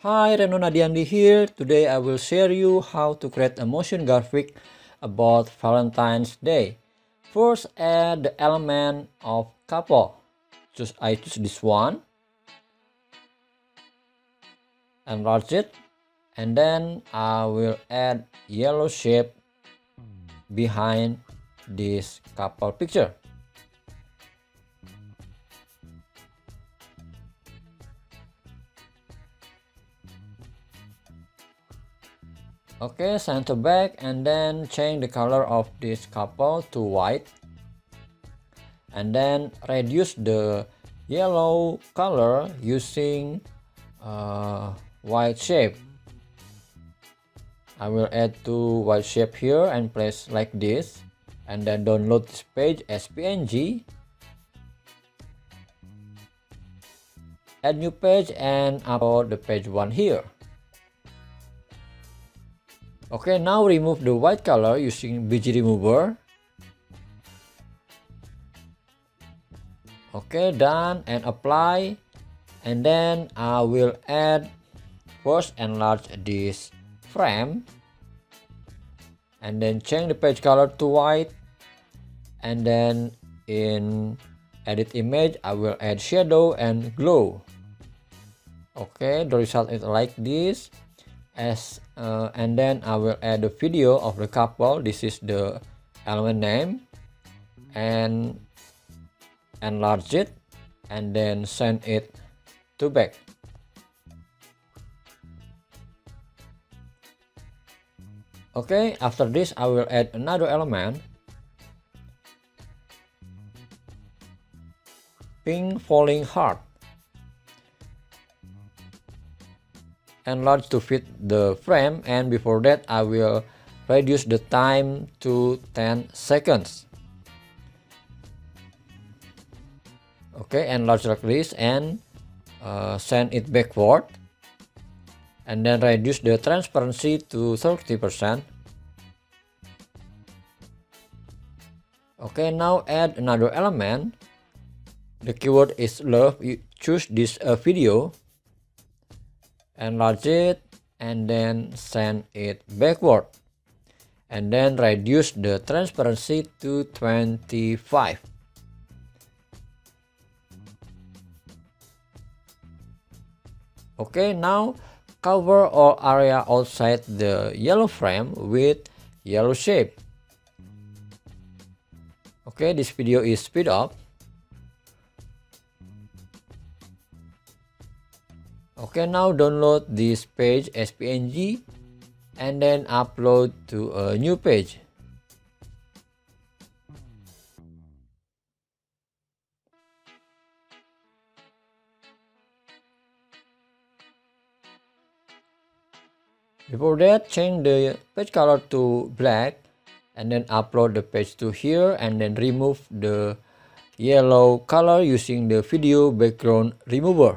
Hi, Reno Nadiandi here. Today I will share you how to create a motion graphic about Valentine's Day. First, add the element of couple. I choose this one, enlarge it, and then I will add yellow shape behind this couple picture. Okay, center back and then change the color of this couple to white. And then reduce the yellow color using white shape. I will add two white shape here and place like this. And then download this page as PNG. Add new page and upload the page 1 here. Okay, now remove the white color using BG remover. Okay, done, and apply. And then I will add, first enlarge this frame. And then change the page color to white. And then in edit image, I will add shadow and glow. Okay, the result is like this. And then I will add the video of the couple. This is the element name, and enlarge it and then send it to back. Okay, after this I will add another element, pink falling heart. Enlarge to fit the frame, and before that I will reduce the time to 10 seconds. Okay, enlarge like this and send it backward, and then reduce the transparency to 30%. Okay, now add another element. The keyword is love. You choose this video, enlarge it and then send it backward, and then reduce the transparency to 25. Okay, now cover all area outside the yellow frame with yellow shape. Okay, this video is speed up. Okay, now download this page as PNG and then upload to a new page. Before that, change the page color to black and then upload the page to here, and then remove the yellow color using the video background remover.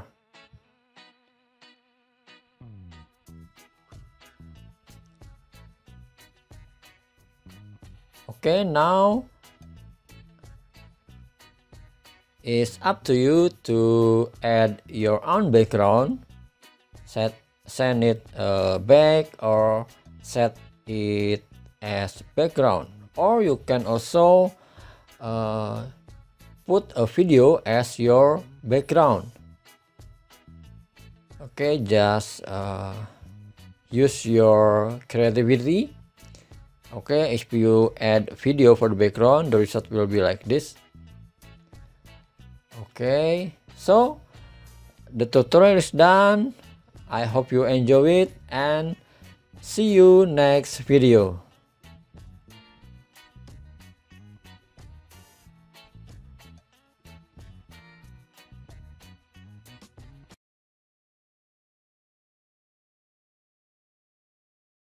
Okay, now it's up to you to add your own background. Send it back or set it as background, or you can also put a video as your background. Okay, just use your creativity. Okay, if you add video for the background, the result will be like this. Okay, so the tutorial is done. I hope you enjoy it, and see you next video.